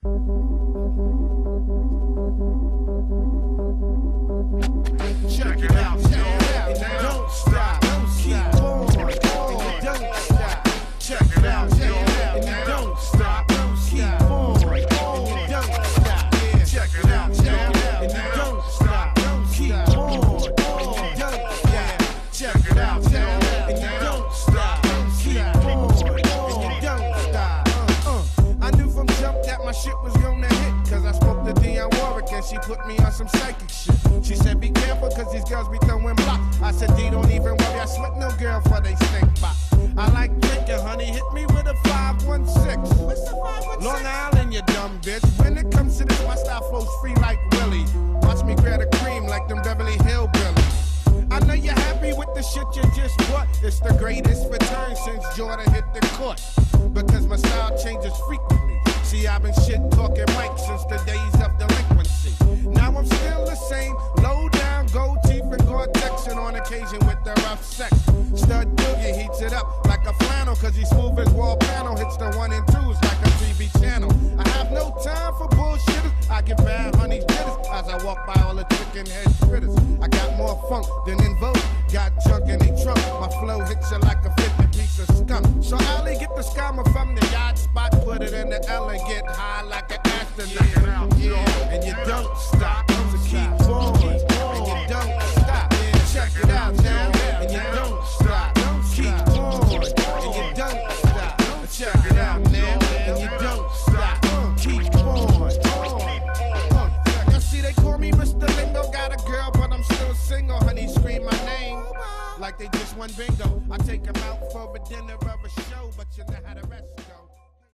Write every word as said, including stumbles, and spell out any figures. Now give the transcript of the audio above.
Check it out, y'all. Don't stop, keep on, don't stop. Check it out, y'all. Don't stop, keep on, don't stop. Check it out, y'all. Don't stop, keep on, don't stop. Check it out, y'all. Don't stop, keep on, don't stop. Uh, I knew from jump that my shit was gonna hit, cause I spoke to Dionne Warwick and she put me on some psychic shit. She said be careful cause these girls be throwing blocks. I said D, don't even worry, I slick no girl for they stink box. I like drinking, honey, hit me with a five one six. What's the five one six? Long Island, you dumb bitch. When it comes to this, my style flows free like Willie. Watch me grab a cream like them Beverly Hillbillies. I know you're happy with the shit you just bought. It's the greatest return since Jordan hit the court. Because my style changes frequently. See, I've been shit talking Mike since the days of delinquency. Now I'm still the same, low down, gold teeth and Gore-Tex, and on occasion with the rough sex. Stud Boogie heats it up like a flannel, cause he smooth as wall panel, hits the one and twos like a T V channel. I have no time for bullshitters, I give bad honeys jitters as I walk by all the chicken head critters. I got more funk than in Vogue, got junk in the trunk, my flow hits you like a fifty piece of skunk. So I'll get the scammer from the